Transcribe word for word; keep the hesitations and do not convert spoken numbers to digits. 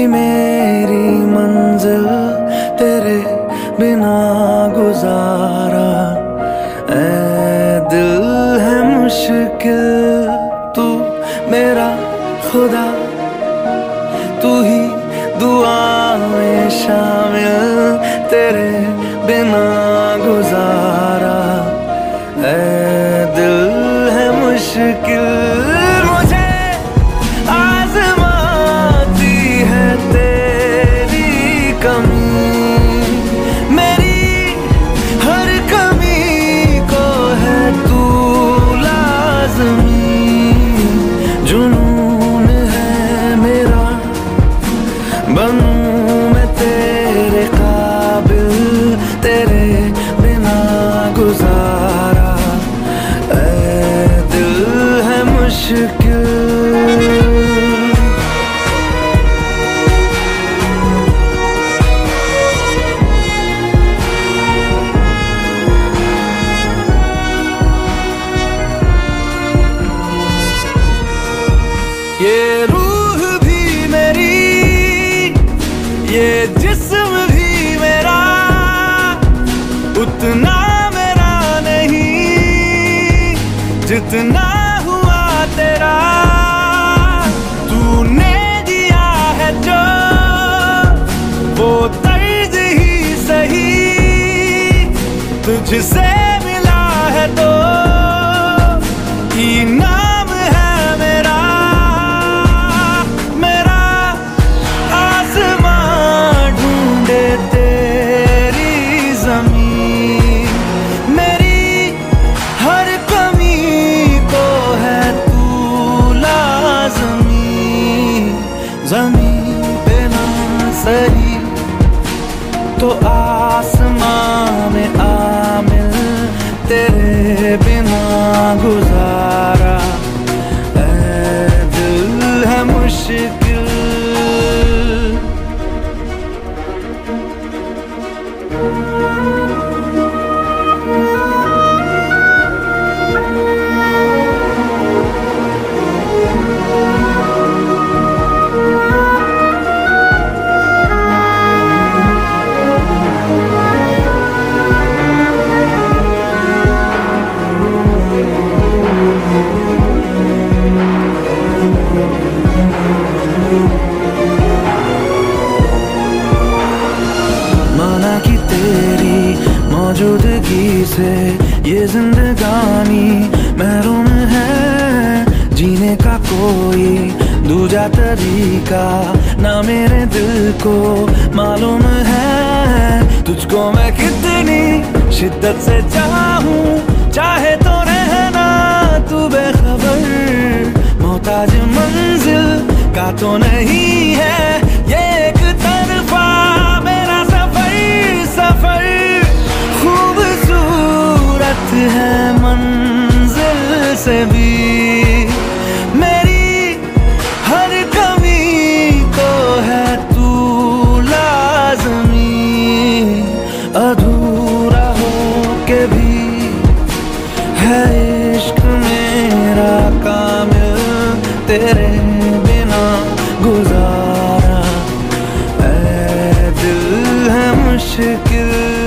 मेरी मंजिल तेरे बिना गुजारा। ऐ दिल है मुश्किल तू मेरा खुदा, तू ही दुआ में शामिल तेरे बिना गुजारा। ऐ दिल है मुश्किल मुझे आज़माती है तेरी कमी, मेरी हर कमी को है तू लाज़मी। जुनून है मेरा बनूं मैं तेरे काबिल तेरे बिना गुजारा। ऐ दिल है मुश्किल। ये रूह भी मेरी, ये जिस्म भी मेरा, उतना मेरा नहीं जितना हुआ तेरा। तूने दिया है जो वो तर्ज ही सही, तुझसे मिला है तो इनाम है मेरा। मेरा आसमां ढूंढे तेरी ज़मीन, मेरी हर कमी को है तू लाज़मी। ज़मीन पे ना सही तो आसमां में आमिल तेरे बिना गुजारा। ऐ दिल है मुश्किल। माना कि तेरी मौजूदगी से ये जिंदगानी महरूम है, जीने का कोई दूजा तरीका ना मेरे दिल को मालूम है। तुझको मैं कितनी शिद्दत से चाहूं, चाहे तो रहना तू बेखबर। मोहताज मंजिल का तो नहीं है ये एक तरफा मेरा सफर। सफर खूबसूरत है मंजिल से भी, मेरी हर कमी को है तू लाज़मी। अधूरा हो के भी है इश्क मेरा कामिल तेरे बिना गुजारा। ऐ दिल है मुश्किल।